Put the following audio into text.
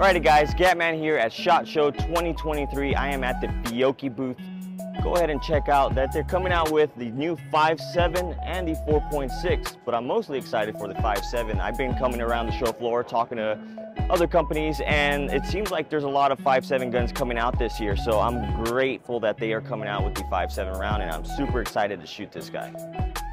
Alrighty guys, Gatman here at SHOT Show 2023. I am at the Fiocchi booth. Go ahead and check out that they're coming out with the new 5.7 and the 4.6, but I'm mostly excited for the 5.7. I've been coming around the show floor talking to other companies, and it seems like there's a lot of 5.7 guns coming out this year, so I'm grateful that they are coming out with the 5.7 round, and I'm super excited to shoot this guy.